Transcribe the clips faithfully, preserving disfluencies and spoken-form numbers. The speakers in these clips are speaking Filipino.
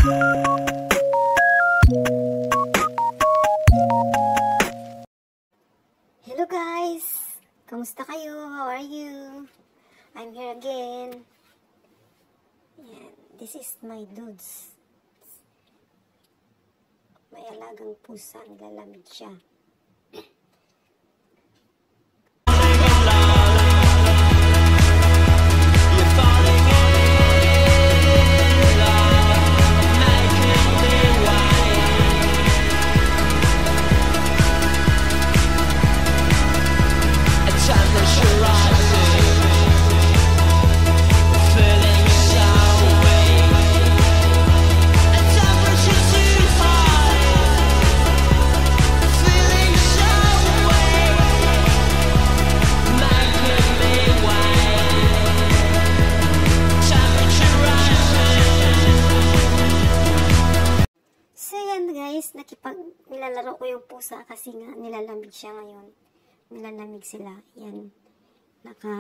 Hello guys! Kamusta kayo? How are you? I'm here again. Yan. This is my dudes. May alagang pusa. Nilalamig siya. Guys, nakipag nilalaro ko yung pusa kasi nga nilalamig siya ngayon. Nilalamig sila. Yan. Naka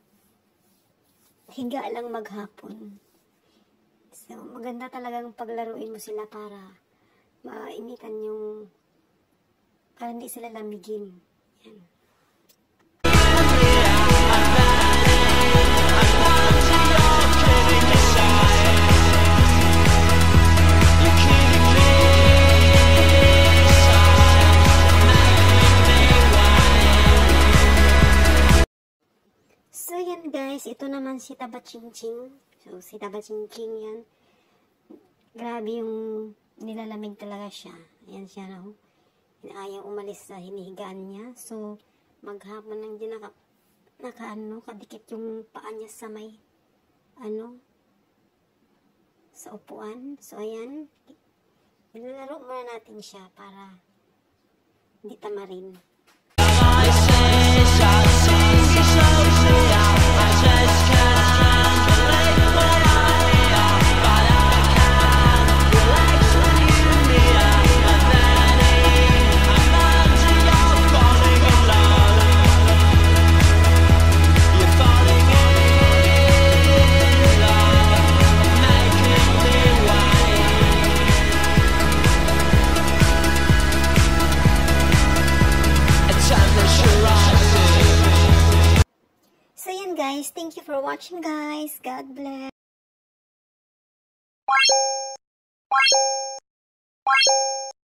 higa lang maghapon. So, maganda talagang paglaruin mo sila para mainitan yung para hindi sila lamigin. Yan. So, yan guys, ito naman si Taba Ching Ching. So, si Taba Ching Ching yan. Grabe yung nilalamig talaga siya. Ayan siya na ho. Ayaw umalis sa hinihigaan niya. So, maghapon lang din naka, naka ano, kadikit yung paa niya sa may, ano, sa upuan. So, ayan. Nilalaro muna natin siya para hindi tamarin. So yan guys, thank you for watching guys. God bless.